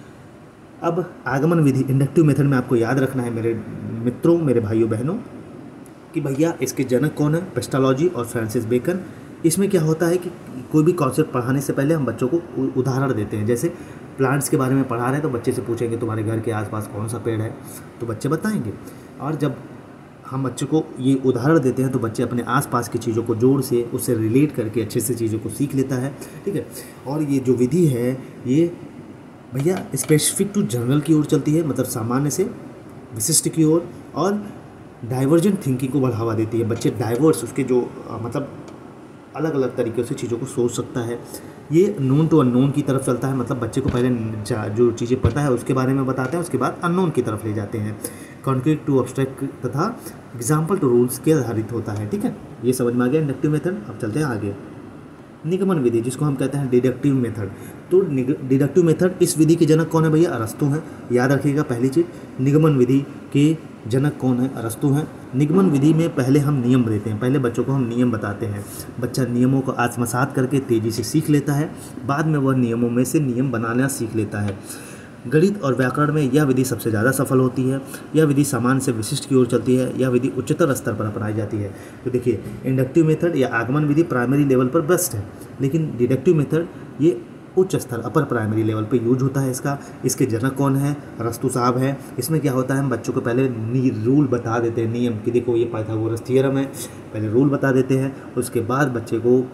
अब आगमन विधि इंडक्टिव मेथड में आपको याद रखना है मेरे मित्रों, मेरे भाइयों बहनों, कि भैया इसके जनक कौन है? पेस्टालॉजी और फ्रांसिस बेकन। इसमें क्या होता है कि कोई भी कॉन्सेप्ट पढ़ाने से पहले हम बच्चों को उदाहरण देते हैं। जैसे प्लांट्स के बारे में पढ़ा रहे हैं तो बच्चे से पूछेंगे तुम्हारे घर के आसपास कौन सा पेड़ है, तो बच्चे बताएंगे। और जब हम बच्चे को ये उदाहरण देते हैं तो बच्चे अपने आसपास की चीज़ों को जोड़ से उससे रिलेट करके अच्छे से चीज़ों को सीख लेता है। ठीक है, और ये जो विधि है ये भैया स्पेसिफिक टू जनरल की ओर चलती है, मतलब सामान्य से विशिष्ट की ओर, और डाइवर्जेंट थिंकिंग को बढ़ावा देती है। बच्चे डाइवर्स उसके जो आ, मतलब अलग अलग तरीक़े से चीज़ों को सोच सकता है। ये नोन टू अननोन की तरफ चलता है, मतलब बच्चे को पहले जो चीज़ें पता है उसके बारे में बताते हैं, उसके बाद अननोन की तरफ ले जाते हैं। कॉन्क्रीट टू अब्स्ट्रैक्ट तथा एग्जाम्पल टू रूल्स के आधारित होता है। ठीक है, ये समझ में आ गया इंडक्टिव मेथड। अब चलते हैं आगे, निगमन विधि, जिसको हम कहते हैं डिडक्टिव मेथड। तो डिडक्टिव मेथड, इस विधि के जनक कौन है भैया? अरस्तु हैं। याद रखिएगा पहली चीज़, निगमन विधि के जनक कौन है? अरस्तु हैं। निगमन विधि में पहले हम नियम देते हैं, पहले बच्चों को हम नियम बताते हैं। बच्चा नियमों को आत्मसात करके तेज़ी से सीख लेता है, बाद में वह नियमों में से नियम बनाना सीख लेता है। गणित और व्याकरण में यह विधि सबसे ज़्यादा सफल होती है। यह विधि सामान्य से विशिष्ट की ओर चलती है। यह विधि उच्चतर स्तर पर अपनाई जाती है। तो देखिए, इंडक्टिव मेथड या आगमन विधि प्राइमरी लेवल पर बेस्ट है, लेकिन डिडक्टिव मेथड ये उच्च स्तर अपर प्राइमरी लेवल पे यूज होता है इसका। इसके जनक कौन है? अरस्तु साहब है। इसमें क्या होता है, हम बच्चों को पहले नी रूल बता देते हैं, नियम कि देखो ये पाइथागोरस थ्योरम है, पहले रूल बता देते हैं। उसके बाद बच्चे को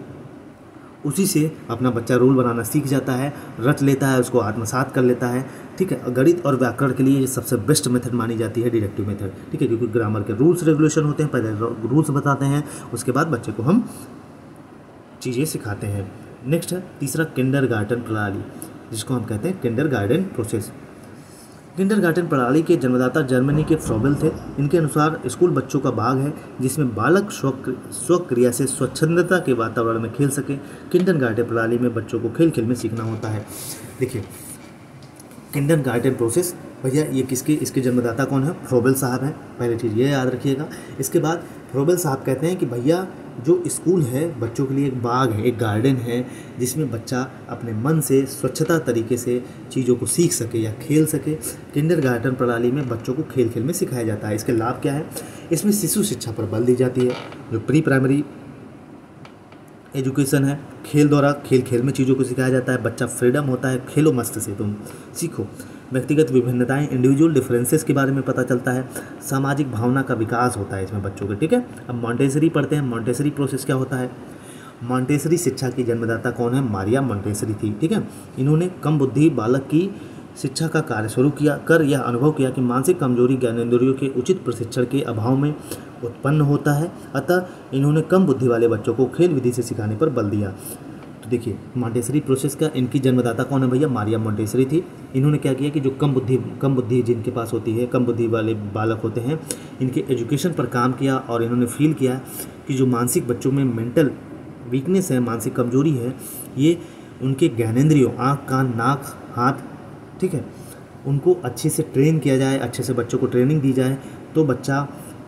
उसी से अपना बच्चा रूल बनाना सीख जाता है, रट लेता है, उसको आत्मसात कर लेता है। ठीक है, गणित और व्याकरण के लिए ये सबसे बेस्ट मेथड मानी जाती है डिडक्टिव मेथड। ठीक है, क्योंकि ग्रामर के रूल्स रेगुलेशन होते हैं, पहले रूल्स बताते हैं, उसके बाद बच्चे को हम चीज़ें सिखाते हैं। नेक्स्ट है तीसरा, किंडरगार्टन प्रणाली, जिसको हम कहते हैं किंडरगार्टन प्रोसेस। किंडरगार्टन प्रणाली के जन्मदाता जर्मनी के फ्रॉबेल थे। इनके अनुसार स्कूल बच्चों का बाग है जिसमें बालक स्व स्वक्रिया से स्वच्छंदता के वातावरण में खेल सके। किंडरगार्टन प्रणाली में बच्चों को खेल खेल में सीखना होता है। देखिए, किंडरगार्टन प्रोसेस भैया ये किसके इसके जन्मदाता कौन है? फ्रॉबेल साहब हैं, पहली चीज़ ये याद रखिएगा। इसके बाद फ्रॉबेल साहब कहते हैं कि भैया जो स्कूल है बच्चों के लिए एक बाग है, एक गार्डन है, जिसमें बच्चा अपने मन से स्वच्छता तरीके से चीज़ों को सीख सके या खेल सके। किंडरगार्टन प्रणाली में बच्चों को खेल खेल में सिखाया जाता है। इसके लाभ क्या है? इसमें शिशु शिक्षा पर बल दी जाती है। जो प्री प्राइमरी एजुकेशन है, खेल द्वारा खेल खेल में चीज़ों को सिखाया जाता है। बच्चा फ्रीडम होता है, खेलो मस्त से तुम सीखो। व्यक्तिगत विभिन्नताएं, इंडिविजुअल डिफरेंसेस के बारे में पता चलता है। सामाजिक भावना का विकास होता है इसमें बच्चों के। ठीक है, अब मॉन्टेसरी पढ़ते हैं। मॉन्टेसरी प्रोसेस क्या होता है? मॉन्टेसरी शिक्षा की जन्मदाता कौन है? मारिया मॉन्टेसरी थी। ठीक है, इन्होंने कम बुद्धि बालक की शिक्षा का कार्य शुरू किया कर यह अनुभव किया कि मानसिक कमजोरी ज्ञानेंद्रियों के उचित प्रशिक्षण के अभाव में उत्पन्न होता है। अतः इन्होंने कम बुद्धि वाले बच्चों को खेल विधि से सिखाने पर बल दिया। तो देखिए मॉन्टेसरी प्रोसेस का इनकी जन्मदाता कौन है भैया, मारिया मॉन्टेसरी थी। इन्होंने क्या किया कि जो कम बुद्धि कम बुद्धि जिनके पास होती है, कम बुद्धि वाले बालक होते हैं, इनके एजुकेशन पर काम किया और इन्होंने फील किया कि जो मानसिक बच्चों में मेंटल वीकनेस है, मानसिक कमजोरी है, ये उनके ज्ञानेंद्रियों आँख कान नाक हाथ, ठीक है, उनको अच्छे से ट्रेन किया जाए, अच्छे से बच्चों को ट्रेनिंग दी जाए तो बच्चा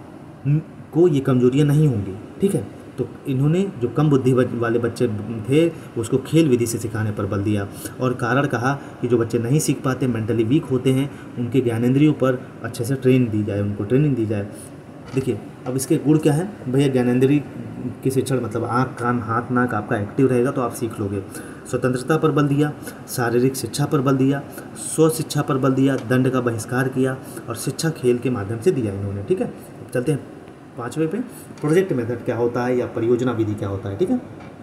को ये कमजोरियाँ नहीं होंगी, ठीक है। तो इन्होंने जो कम बुद्धि वाले बच्चे थे उसको खेल विधि से सिखाने पर बल दिया और कारण कहा कि जो बच्चे नहीं सीख पाते, मेंटली वीक होते हैं, उनके ज्ञानेंद्रियों पर अच्छे से ट्रेन दी जाए, उनको ट्रेनिंग दी जाए। देखिए अब इसके गुण क्या है भैया, ज्ञानेंद्रिय की शिक्षण मतलब आँख कान हाथ नाक आपका एक्टिव रहेगा तो आप सीख लोगे। स्वतंत्रता पर बल दिया, शारीरिक शिक्षा पर बल दिया, स्व शिक्षा पर बल दिया, दंड का बहिष्कार किया और शिक्षा खेल के माध्यम से दिया इन्होंने, ठीक है। चलते हैं पाँचवें पे, प्रोजेक्ट मेथड क्या होता है या परियोजना विधि क्या होता है, ठीक है।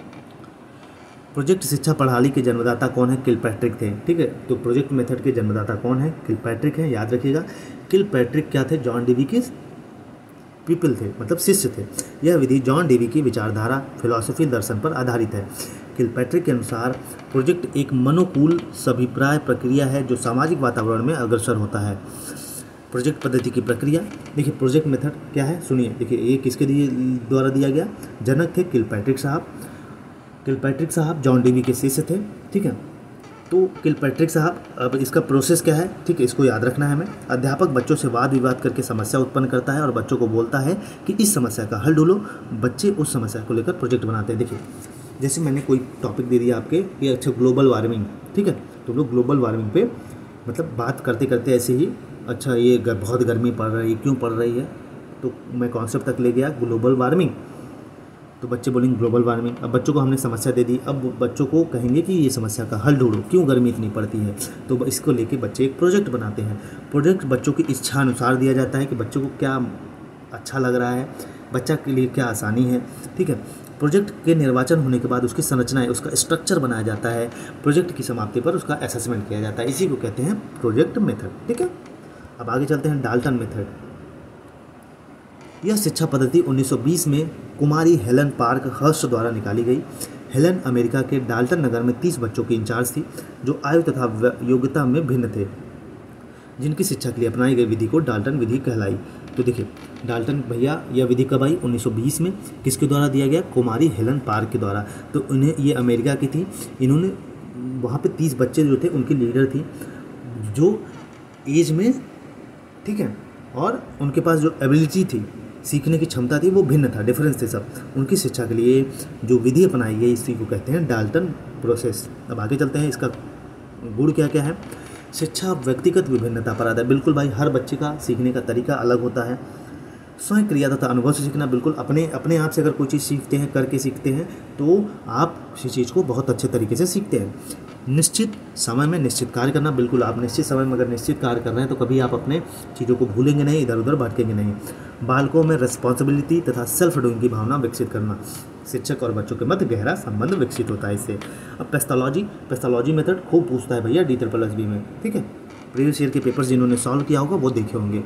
प्रोजेक्ट शिक्षा प्रणाली के जन्मदाता कौन है, किलपैट्रिक थे, ठीक है। तो प्रोजेक्ट मेथड के जन्मदाता कौन है, किलपैट्रिक है, याद रखिएगा। किलपैट्रिक क्या थे, जॉन डेवी के पीपल थे, मतलब शिष्य थे। यह विधि जॉन डेवी की विचारधारा फिलॉसफी दर्शन पर आधारित है। किलपैट्रिक के अनुसार प्रोजेक्ट एक मनोकूल सभिप्राय प्रक्रिया है जो सामाजिक वातावरण में अग्रसर होता है। प्रोजेक्ट पद्धति की प्रक्रिया, देखिए प्रोजेक्ट मेथड क्या है सुनिए। देखिए ये किसके दिए द्वारा दिया गया, जनक थे किलपैट्रिक साहब। किलपैट्रिक साहब जॉन डेवी के शिष्य थे, ठीक है। तो किलपैट्रिक साहब, अब इसका प्रोसेस क्या है, ठीक है, इसको याद रखना है हमें। अध्यापक बच्चों से वाद विवाद करके समस्या उत्पन्न करता है और बच्चों को बोलता है कि इस समस्या का हल ढूंढो। बच्चे उस समस्या को लेकर प्रोजेक्ट बनाते हैं। देखिए जैसे मैंने कोई टॉपिक दे दिया आपके, ये अच्छा ग्लोबल वार्मिंग, ठीक है, तो लोग ग्लोबल वार्मिंग पे मतलब बात करते करते ऐसे ही, अच्छा ये गर, बहुत गर्मी पड़ रही है, क्यों पड़ रही है, तो मैं कॉन्सेप्ट तक ले गया ग्लोबल वार्मिंग, तो बच्चे बोलेंगे ग्लोबल वार्मिंग। अब बच्चों को हमने समस्या दे दी, अब बच्चों को कहेंगे कि ये समस्या का हल ढूंढो, क्यों गर्मी इतनी पड़ती है, तो इसको लेके बच्चे एक प्रोजेक्ट बनाते हैं। प्रोजेक्ट बच्चों की इच्छा अनुसार दिया जाता है कि बच्चों को क्या अच्छा लग रहा है, बच्चा के लिए क्या आसानी है, ठीक है। प्रोजेक्ट के निर्वाचन होने के बाद उसकी संरचना है, उसका स्ट्रक्चर बनाया जाता है। प्रोजेक्ट की समाप्ति पर उसका असेसमेंट किया जाता है, इसी को कहते हैं प्रोजेक्ट मेथड, ठीक है। अब आगे चलते हैं डाल्टन मेथड। यह शिक्षा पद्धति उन्नीस सौ बीस में कुमारी हेलन पार्क हर्स्ट द्वारा निकाली गई। हेलन अमेरिका के डाल्टन नगर में तीस बच्चों की इंचार्ज थी जो आयु तथा योग्यता में भिन्न थे, जिनकी शिक्षा के लिए अपनाई गई विधि को डाल्टन विधि कहलाई। तो देखिए डाल्टन भैया यह विधि कब आई, उन्नीस सौ बीस में, किसके द्वारा दिया गया, कुमारी हेलन पार्क के द्वारा। तो उन्हें ये अमेरिका की थी, इन्होंने वहाँ पे तीस बच्चे जो थे उनकी लीडर थी, जो एज में, ठीक है, और उनके पास जो एबिलिटी थी, सीखने की क्षमता थी, वो भिन्न था, डिफरेंस थे सब। उनकी शिक्षा के लिए जो विधि अपनाई गई इसी को कहते हैं डाल्टन प्रोसेस। अब आगे चलते हैं, इसका गुण क्या क्या है। शिक्षा व्यक्तिगत विभिन्नता पर आधार, बिल्कुल भाई हर बच्चे का सीखने का तरीका अलग होता है। स्वयं क्रिया तथा अनुभव से सीखना, बिल्कुल अपने अपने आप से अगर कोई चीज़ सीखते हैं, करके सीखते हैं, तो आप किसी चीज़ को बहुत अच्छे तरीके से सीखते हैं। निश्चित समय में निश्चित कार्य करना, बिल्कुल आप निश्चित समय में अगर निश्चित कार्य कर रहे हैं तो कभी आप अपने चीज़ों को भूलेंगे नहीं, इधर उधर भटकेंगे नहीं। बालकों में रिस्पॉन्सिबिलिटी तथा सेल्फ डूइंग की भावना विकसित करना, शिक्षक और बच्चों के मध्य गहरा संबंध विकसित होता है इससे। अब पेस्थोलॉजी, पेस्थोलॉजी मेथड खूब पूछता है भैया डी ट्रिपल एस बी में, ठीक है, प्रीवियस ईयर के पेपर्स जिन्होंने सॉल्व किया होगा वो देखे होंगे।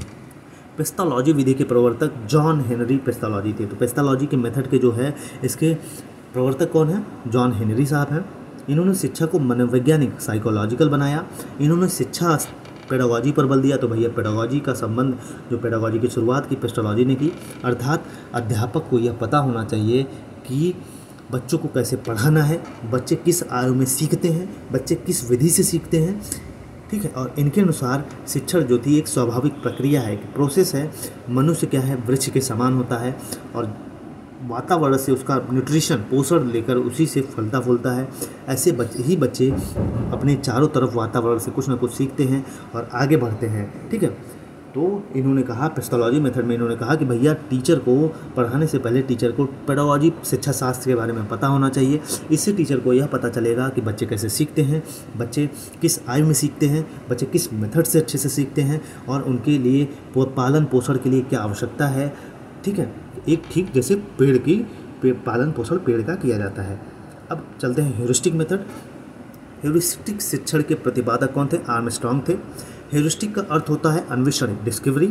पेस्थोलॉजी विधि के प्रवर्तक जॉन हेनरी पेस्थोलॉजी थे। तो पेस्थोलॉजी के मेथड के जो है इसके प्रवर्तक कौन है, जॉन हेनरी साहब हैं। इन्होंने शिक्षा को मनोवैज्ञानिक साइकोलॉजिकल बनाया। इन्होंने शिक्षा पेडागॉजी पर बल दिया। तो भैया पेडागॉजी का संबंध, जो पेडागॉजी की शुरुआत की पेस्थोलॉजी ने की, अर्थात अध्यापक को यह पता होना चाहिए कि बच्चों को कैसे पढ़ाना है, बच्चे किस आयु में सीखते हैं, बच्चे किस विधि से सीखते हैं, ठीक है। और इनके अनुसार शिक्षण जो थी एक स्वाभाविक प्रक्रिया है, एक प्रोसेस है। मनुष्य क्या है, वृक्ष के समान होता है और वातावरण से उसका न्यूट्रिशन, पोषण लेकर उसी से फलता फूलता है। ऐसे बच्चे ही बच्चे अपने चारों तरफ वातावरण से कुछ ना कुछ सीखते हैं और आगे बढ़ते हैं, ठीक है। तो इन्होंने कहा, पेस्थोलॉजी मेथड में इन्होंने कहा कि भैया टीचर को पढ़ाने से पहले टीचर को पेडागॉजी, शिक्षा शास्त्र के बारे में पता होना चाहिए। इससे टीचर को यह पता चलेगा कि बच्चे कैसे सीखते हैं, बच्चे किस आयु में सीखते हैं, बच्चे किस मेथड से अच्छे से सीखते हैं और उनके लिए पालन पोषण के लिए क्या आवश्यकता है, ठीक है। एक ठीक जैसे पेड़ की पेड़ पालन पोषण पेड़ का किया जाता है। अब चलते हैं ह्यूरिस्टिक मेथड। ह्यूरिस्टिक शिक्षण के प्रतिपादक कौन थे, आर्मस्ट्रॉन्ग थे। ह्यूरिस्टिक का अर्थ होता है अन्वेषण, डिस्कवरी।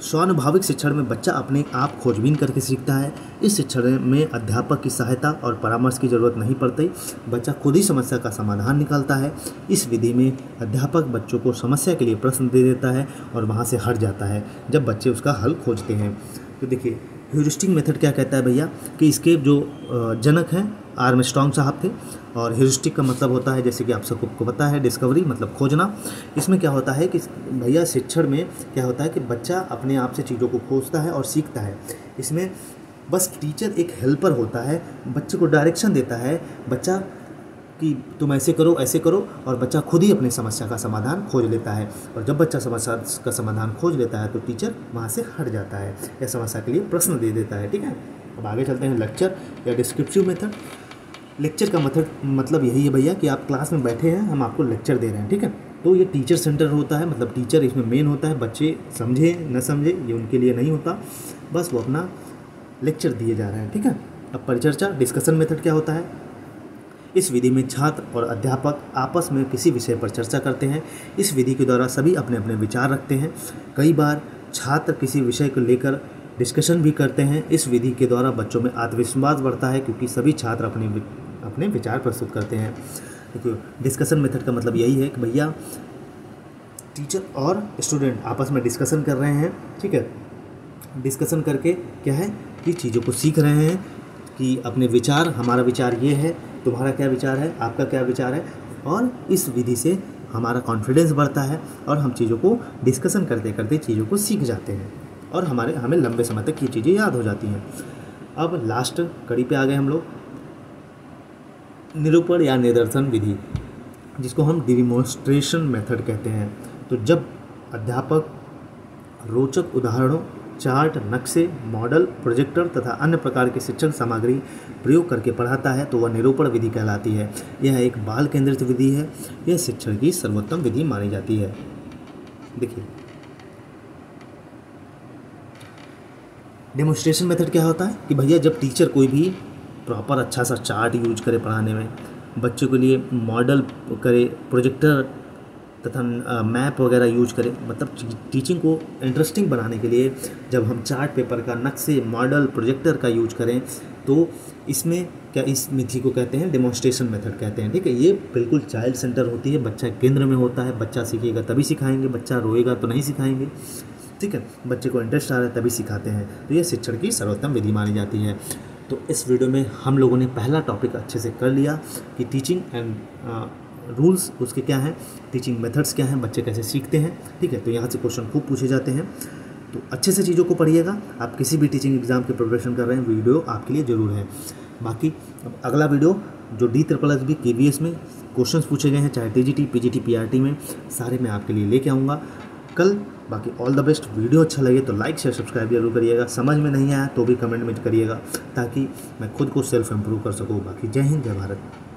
स्वानुभाविक शिक्षण में बच्चा अपने आप खोजबीन करके सीखता है। इस शिक्षण में अध्यापक की सहायता और परामर्श की जरूरत नहीं पड़ती, बच्चा खुद ही समस्या का समाधान निकालता है। इस विधि में अध्यापक बच्चों को समस्या के लिए प्रश्न दे देता है और वहाँ से हट जाता है जब बच्चे उसका हल खोजते हैं। तो देखिए ह्यूरिस्टिक मेथड क्या कहता है भैया कि इसके जो जनक हैं आर्मस्ट्रॉन्ग साहब थे, और ह्यूरिस्टिक का मतलब होता है जैसे कि आप सबको पता है डिस्कवरी मतलब खोजना। इसमें क्या होता है कि भैया शिक्षण में क्या होता है कि बच्चा अपने आप से चीज़ों को खोजता है और सीखता है। इसमें बस टीचर एक हेल्पर होता है, बच्चे को डायरेक्शन देता है, बच्चा कि तुम ऐसे करो ऐसे करो, और बच्चा खुद ही अपनी समस्या का समाधान खोज लेता है। और जब बच्चा समस्या का समाधान खोज लेता है तो टीचर वहाँ से हट जाता है या समस्या के लिए प्रश्न दे देता है। ठीक है, अब आगे चलते हैं लेक्चर या डिस्क्रिप्टिव मेथड। लेक्चर का मेथड मतलब यही है भैया कि आप क्लास में बैठे हैं, हम आपको लेक्चर दे रहे हैं। ठीक है, तो ये टीचर सेंटर होता है, मतलब टीचर इसमें मेन होता है, बच्चे समझे न समझे ये उनके लिए नहीं होता, बस वो अपना लेक्चर दिए जा रहे हैं। ठीक है, अब परिचर्चा डिस्कशन मेथड क्या होता है। इस विधि में छात्र और अध्यापक आपस में किसी विषय पर चर्चा करते हैं। इस विधि के द्वारा सभी अपने अपने विचार रखते हैं। कई बार छात्र किसी विषय को लेकर डिस्कशन भी करते हैं। इस विधि के द्वारा बच्चों में आत्मविश्वास बढ़ता है क्योंकि सभी छात्र अपने अपने विचार प्रस्तुत करते हैं। देखिए डिस्कशन मेथड का मतलब यही है कि भैया टीचर और स्टूडेंट आपस में डिस्कशन कर रहे हैं। ठीक है, डिस्कशन करके क्या है कि चीज़ों को सीख रहे हैं कि अपने विचार, हमारा विचार ये है, तुम्हारा क्या विचार है, आपका क्या विचार है, और इस विधि से हमारा कॉन्फिडेंस बढ़ता है और हम चीज़ों को डिस्कशन करते करते चीज़ों को सीख जाते हैं और हमारे हमें लंबे समय तक ये चीज़ें याद हो जाती हैं। अब लास्ट कड़ी पे आ गए हम लोग, निरूपण या निदर्शन विधि, जिसको हम डिमॉन्स्ट्रेशन मेथड कहते हैं। तो जब अध्यापक रोचक उदाहरणों, चार्ट, नक्शे, मॉडल, प्रोजेक्टर तथा अन्य प्रकार की शिक्षण सामग्री प्रयोग करके पढ़ाता है तो वह निरूपण विधि कहलाती है। यह एक बाल केंद्रित विधि है। यह शिक्षण की सर्वोत्तम विधि मानी जाती है। देखिए डेमोन्स्ट्रेशन मेथड क्या होता है कि भैया जब टीचर कोई भी प्रॉपर अच्छा सा चार्ट यूज करे पढ़ाने में, बच्चों के लिए मॉडल करे, प्रोजेक्टर तथा मैप वगैरह यूज करें, मतलब टीचिंग को इंटरेस्टिंग बनाने के लिए जब हम चार्ट पेपर का, नक्शे, मॉडल, प्रोजेक्टर का यूज करें तो इसमें क्या, इस विधि को कहते हैं डेमोन्स्ट्रेशन मेथड कहते हैं। ठीक है, ये बिल्कुल चाइल्ड सेंटर होती है, बच्चा केंद्र में होता है। बच्चा सीखेगा तभी सिखाएंगे, बच्चा रोएगा तो नहीं सिखाएंगे। ठीक है, बच्चे को इंटरेस्ट आ रहा है तभी सिखाते हैं। तो ये शिक्षण की सर्वोत्तम विधि मानी जाती है। तो इस वीडियो में हम लोगों ने पहला टॉपिक अच्छे से कर लिया कि टीचिंग एंड रूल्स उसके क्या हैं, टीचिंग मेथड्स क्या हैं, बच्चे कैसे सीखते हैं। ठीक है, तो यहाँ से क्वेश्चन खूब पूछे जाते हैं, तो अच्छे से चीज़ों को पढ़िएगा। आप किसी भी टीचिंग एग्जाम की प्रिपरेशन कर रहे हैं, वीडियो आपके लिए ज़रूर है। बाकी अब अगला वीडियो जो D triple S B K V S में क्वेश्चंस पूछे गए हैं, चाहे T G T, P G T, P R T में, सारे मैं आपके लिए लेके आऊँगा कल। बाकी ऑल द बेस्ट। वीडियो अच्छा लगे तो लाइक शेयर सब्सक्राइब जरूर करिएगा। समझ में नहीं आया तो भी कमेंट में करिएगा ताकि मैं खुद को सेल्फ इम्प्रूव कर सकूँ। बाकी जय हिंद, जय भारत।